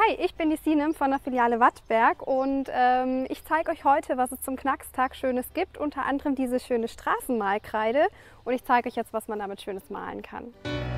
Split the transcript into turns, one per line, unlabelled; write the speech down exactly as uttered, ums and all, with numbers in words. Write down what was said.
Hi, ich bin die Sinem von der Filiale Wattberg und ähm, ich zeige euch heute, was es zum Knackstag Schönes gibt. Unter anderem diese schöne Straßenmalkreide und ich zeige euch jetzt, was man damit Schönes malen kann.